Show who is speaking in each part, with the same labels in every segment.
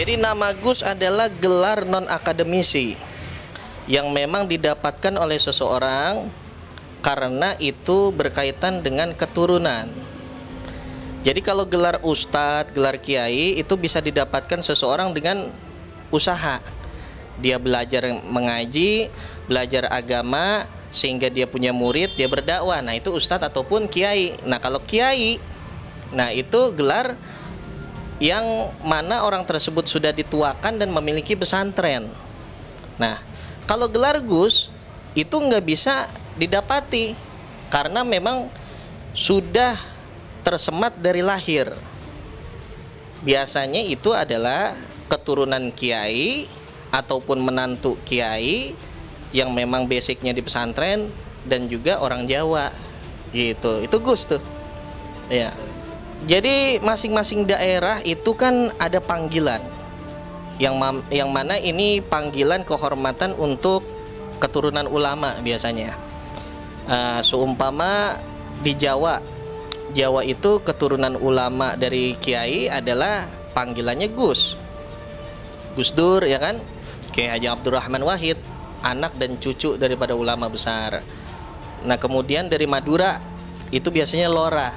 Speaker 1: Jadi nama Gus adalah gelar non-akademisi yang memang didapatkan oleh seseorang karena itu berkaitan dengan keturunan. Jadi kalau gelar ustadz, gelar kiai itu bisa didapatkan seseorang dengan usaha. Dia belajar mengaji, belajar agama sehingga dia punya murid, dia berdakwah. Nah, itu ustadz ataupun kiai. Nah, kalau kiai, nah itu gelar yang mana orang tersebut sudah dituakan dan memiliki pesantren. Nah, kalau gelar Gus itu nggak bisa didapati karena memang sudah tersemat dari lahir. Biasanya itu adalah keturunan kiai ataupun menantu kiai yang memang basicnya di pesantren dan juga orang Jawa gitu. Itu Gus tuh. Ya. Jadi masing-masing daerah itu kan ada panggilan yang mana ini panggilan kehormatan untuk keturunan ulama biasanya. Seumpama di Jawa itu keturunan ulama dari kiai adalah panggilannya Gus Dur, ya kan, kayak Haji Abdurrahman Wahid, anak dan cucu daripada ulama besar. Nah, kemudian dari Madura itu biasanya Lora.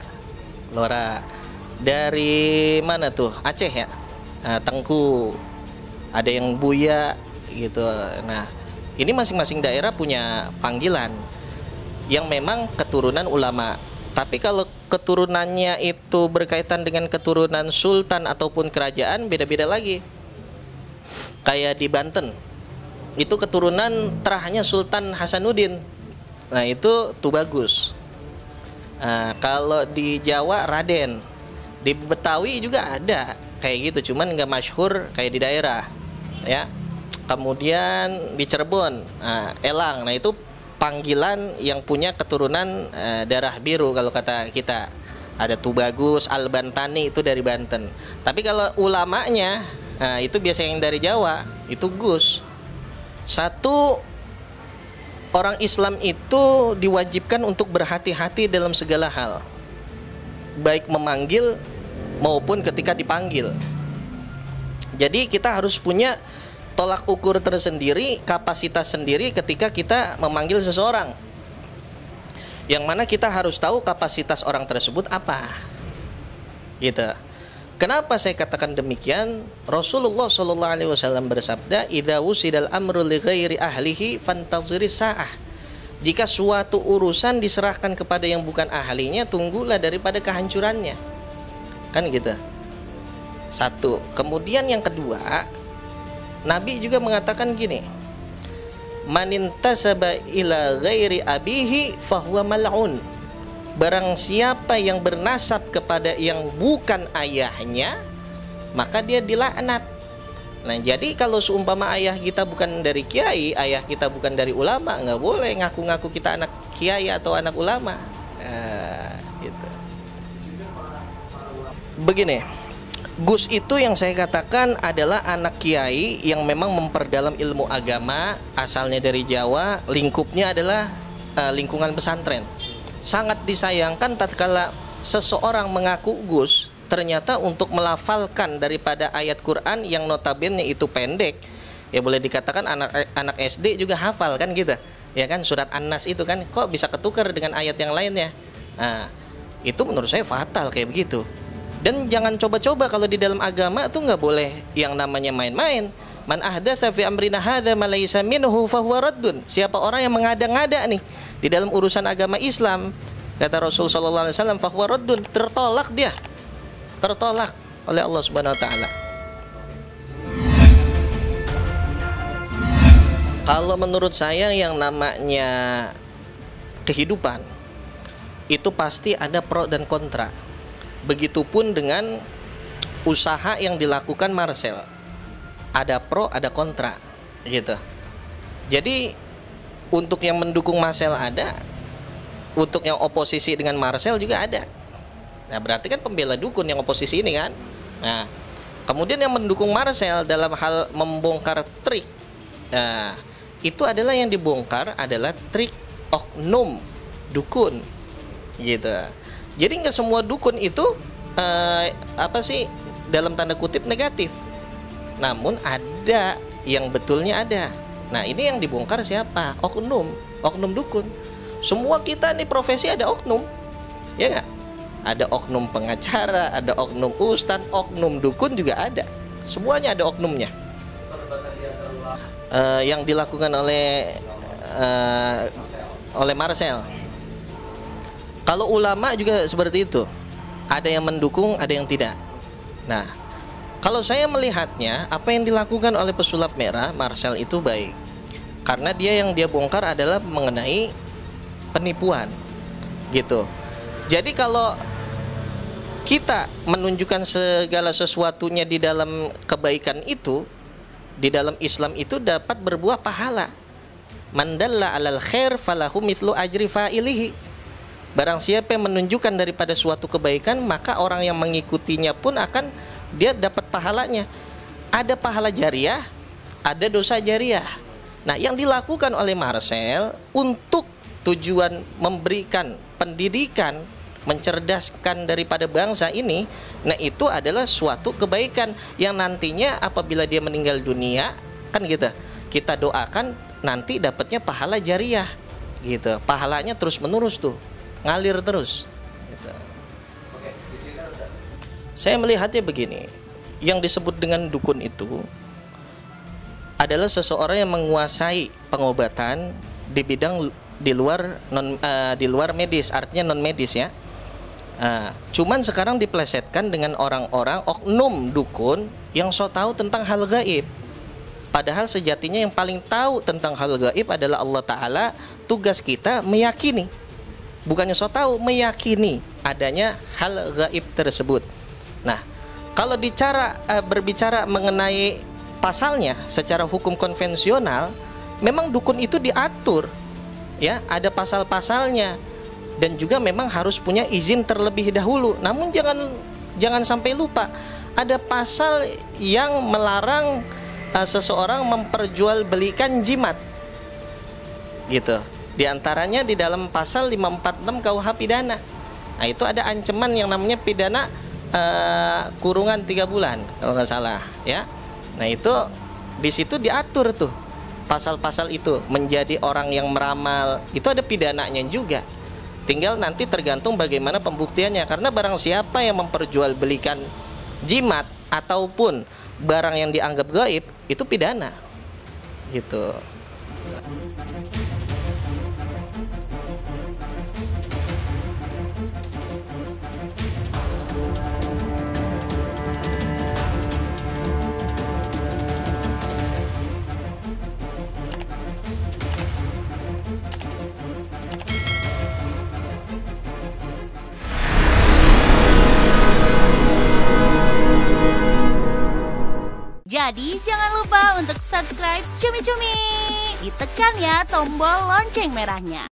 Speaker 1: Dari mana tuh? Aceh ya, Tengku, ada yang Buya gitu. Nah, ini masing-masing daerah punya panggilan yang memang keturunan ulama. Tapi kalau keturunannya itu berkaitan dengan keturunan sultan ataupun kerajaan, beda-beda lagi. Kayak di Banten, itu keturunan terahnya Sultan Hasanuddin. Nah, itu Tubagus. Kalau di Jawa Raden, di Betawi juga ada kayak gitu, cuman nggak masyhur kayak di daerah, ya. Kemudian di Cirebon, Elang. Nah, itu panggilan yang punya keturunan darah biru kalau kata kita. Ada Tubagus, Al-Bantani itu dari Banten. Tapi kalau ulamanya, itu biasanya yang dari Jawa, itu Gus. Satu, orang Islam itu diwajibkan untuk berhati-hati dalam segala hal, baik memanggil maupun ketika dipanggil. Jadi kita harus punya tolak ukur tersendiri, kapasitas sendiri ketika kita memanggil seseorang, yang mana kita harus tahu kapasitas orang tersebut apa, gitu. Kenapa saya katakan demikian? Rasulullah SAW bersabda, "Idza wusidal amru li ghairi ahlihi fantaziri sa'ah." Jika suatu urusan diserahkan kepada yang bukan ahlinya, tunggulah daripada kehancurannya. Kan gitu. Satu. Kemudian yang kedua, Nabi juga mengatakan gini, "Manintasaba ila ghairi abihi fahuwa mal'un." Barang siapa yang bernasab kepada yang bukan ayahnya, maka dia dilaknat. Nah, jadi kalau seumpama ayah kita bukan dari kiai, ayah kita bukan dari ulama, nggak boleh ngaku-ngaku kita anak kiai atau anak ulama. Gitu. Begini, Gus itu yang saya katakan adalah anak kiai yang memang memperdalam ilmu agama, asalnya dari Jawa, lingkupnya adalah lingkungan pesantren. Sangat disayangkan tatkala seseorang mengaku Gus, ternyata untuk melafalkan daripada ayat Quran yang notabene itu pendek, ya boleh dikatakan anak SD juga hafal kan gitu, ya kan, surat An-Nas itu kan kok bisa ketukar dengan ayat yang lainnya. Nah, itu menurut saya fatal kayak begitu. Dan jangan coba-coba kalau di dalam agama tuh nggak boleh yang namanya main-main. Man ahdatsa fi amrina hadza ma laysa minhu fahuwa raddun. Siapa orang yang mengada-ngada nih di dalam urusan agama Islam, kata Rasul sallallahu alaihi wasallam, fahuwa raddun, tertolak dia. Tertolak oleh Allah Subhanahu wa taala. Kalau menurut saya yang namanya kehidupan itu pasti ada pro dan kontra. Begitupun dengan usaha yang dilakukan Marcel. Ada pro, ada kontra, gitu. Jadi untuk yang mendukung Marcel ada, untuk yang oposisi dengan Marcel juga ada. Nah, berarti kan pembela dukun yang oposisi ini kan. Nah, kemudian yang mendukung Marcel dalam hal membongkar trik, nah, itu adalah yang dibongkar adalah trik oknum dukun, gitu. Jadi nggak semua dukun itu dalam tanda kutip negatif. namun ada yang betulnya ada. Nah, ini yang dibongkar siapa? Oknum dukun. Semua kita nih profesi ada oknum, ya nggak? Ada oknum pengacara, ada oknum ustadz, oknum dukun juga ada. Semuanya ada oknumnya. Yang dilakukan oleh Marcel. Kalau ulama juga seperti itu. Ada yang mendukung, ada yang tidak. Nah, kalau saya melihatnya, apa yang dilakukan oleh pesulap merah Marcel itu baik. Karena yang dia bongkar adalah mengenai penipuan, gitu. Jadi kalau kita menunjukkan segala sesuatunya di dalam kebaikan itu, di dalam Islam itu dapat berbuah pahala. Man dalla 'alal khair falahu mithlu ajri fa'ilihi. Barang siapa yang menunjukkan daripada suatu kebaikan, maka orang yang mengikutinya pun akan dia dapat pahalanya. Ada pahala jariah, ada dosa jariah. Nah, yang dilakukan oleh Marcel untuk tujuan memberikan pendidikan, mencerdaskan daripada bangsa ini, nah itu adalah suatu kebaikan yang nantinya apabila dia meninggal dunia, kan gitu, kita doakan nanti dapatnya pahala jariah, gitu. Pahalanya terus menerus tuh, ngalir terus, gitu. Saya melihatnya begini, yang disebut dengan dukun itu adalah seseorang yang menguasai pengobatan di bidang di luar medis, artinya non medis ya. Cuman sekarang diplesetkan dengan orang-orang oknum dukun yang so tahu tentang hal gaib. Padahal sejatinya yang paling tahu tentang hal gaib adalah Allah Ta'ala. Tugas kita meyakini, bukannya so tahu, meyakini adanya hal gaib tersebut. Nah, kalau berbicara mengenai pasalnya secara hukum konvensional, memang dukun itu diatur, ya, ada pasal-pasalnya, dan juga memang harus punya izin terlebih dahulu. Namun jangan sampai lupa, ada pasal yang melarang seseorang memperjualbelikan jimat, gitu. Di antaranya di dalam pasal 546 KUH pidana. Nah, itu ada ancaman yang namanya pidana kurungan 3 bulan kalau nggak salah, ya. Nah, itu di situ diatur tuh pasal-pasal itu. Menjadi orang yang meramal itu ada pidananya juga. Tinggal nanti tergantung bagaimana pembuktiannya. Karena barang siapa yang memperjualbelikan jimat ataupun barang yang dianggap gaib, itu pidana, gitu.
Speaker 2: Jadi jangan lupa untuk subscribe Cumi Cumi. Ditekan ya tombol lonceng merahnya.